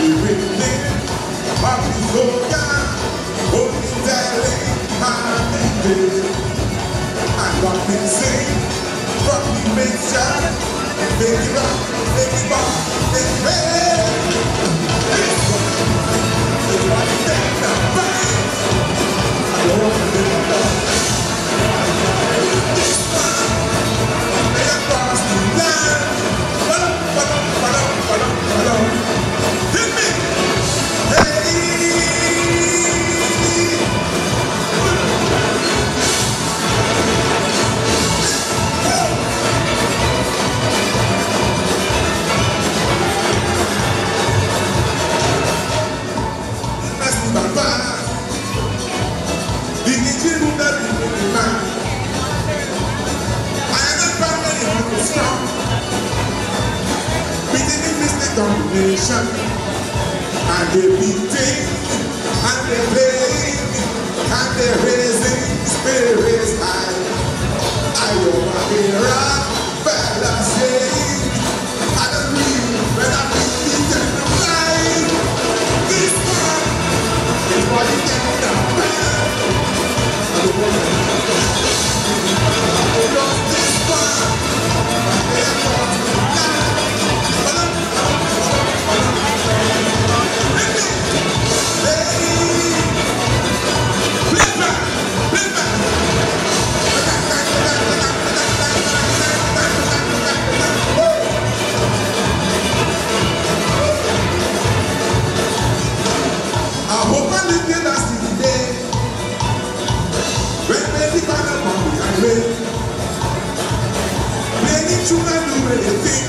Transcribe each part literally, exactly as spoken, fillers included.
everything of his own God, only telling how he did. And what we sing from the mixture, make it up, make it up, make it red. This one is what you take now, right? I don't want to live alone. This one, they across the line. Ba-dum, ba-dum, ba-dum, ba-dum, ba-dum. Hit me! Hey! Merci papa. Dignity will not be in the man. I am not family on the strong. Beating the mistake domination. And they beating, and they playing, and they raising spirits high. I am a hero, fella saying, I don't read, but I think it's in the mind. This one is what you get in the mind. I don't want to I love this one. They are going to die. I hope I live here last day. When baby find out what we are made. Many children do anything.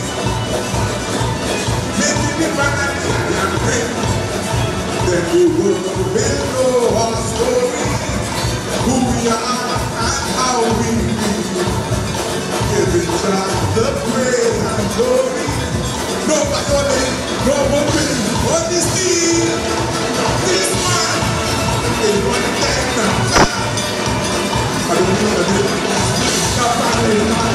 Many people that I am great. Then we will know our story, who we are and how we live. Giving God the praise and glory. No violence, no weapon, honesty. This man is one thing now. I don't know what it is.